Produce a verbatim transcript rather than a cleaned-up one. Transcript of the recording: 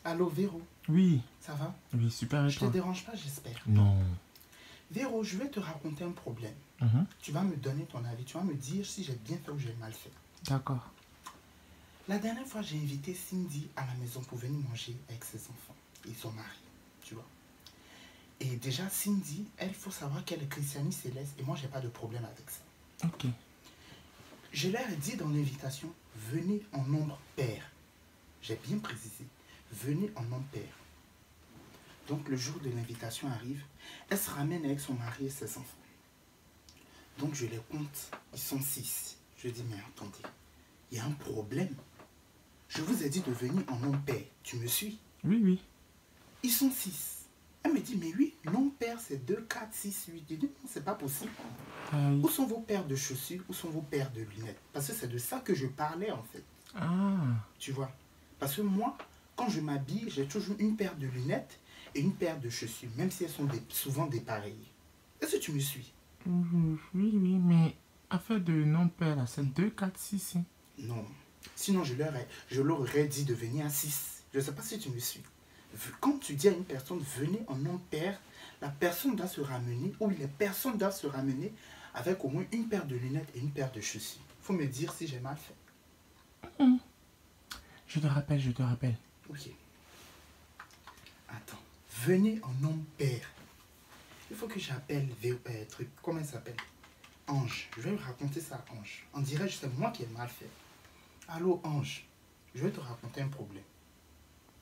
Allô, Véro, Oui, ça va? oui, super. Et Je te toi? dérange pas, j'espère. Non. Véro, je vais te raconter un problème. Mhm. Tu vas me donner ton avis, tu vas me dire si j'ai bien fait ou j'ai mal fait. D'accord. La dernière fois, j'ai invité Cindy à la maison pour venir manger avec ses enfants et son mari, tu vois. Et déjà, Cindy, elle, faut savoir qu'elle est christianiste céleste et moi, j'ai pas de problème avec ça. Ok. Je leur ai dit dans l'invitation, venez en nombre pair. J'ai bien précisé, venez en nombre pair. Donc le jour de l'invitation arrive, elle se ramène avec son mari et ses enfants. Donc je les compte, ils sont six. Je dis, mais attendez, il y a un problème. Je vous ai dit de venir en nom père, tu me suis? Oui, oui. Ils sont six. Elle me dit, mais oui, nom père c'est deux, quatre, six, huit. Je dis, non, c'est pas possible. Aïe. Où sont vos paires de chaussures? Où sont vos paires de lunettes? Parce que c'est de ça que je parlais en fait. Ah. Tu vois? Parce que moi, quand je m'habille, j'ai toujours une paire de lunettes et une paire de chaussures, même si elles sont des, souvent des pareilles. Est-ce que tu me suis? Oui, oui, oui, mais affaire de non-père, là, c'est deux, quatre, six. Hein. Non. Sinon, je leur, ai, je leur aurais dit de venir à six. Je ne sais pas si tu me suis. Quand tu dis à une personne, venez en nom père, la personne doit se ramener, ou les personnes doivent se ramener avec au moins une paire de lunettes et une paire de chaussures. Il faut me dire si j'ai mal fait. Hum. Je te rappelle, je te rappelle. Ok. Attends. Venez en nom père. Il faut que j'appelle euh, truc. Comment elle s'appelle? Ange. Je vais me raconter ça à Ange. On dirait que c'est moi qui ai mal fait. Allô, Ange. Je vais te raconter un problème.